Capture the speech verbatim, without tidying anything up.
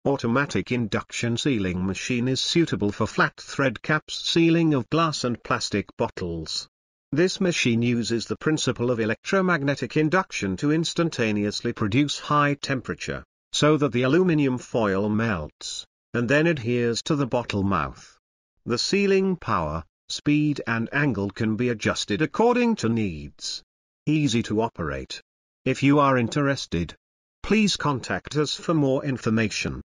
Automatic induction sealing machine is suitable for flat thread caps sealing of glass and plastic bottles. This machine uses the principle of electromagnetic induction to instantaneously produce high temperature, so that the aluminum foil melts, and then adheres to the bottle mouth. The sealing power, speed and angle can be adjusted according to needs. Easy to operate. If you are interested, please contact us for more information.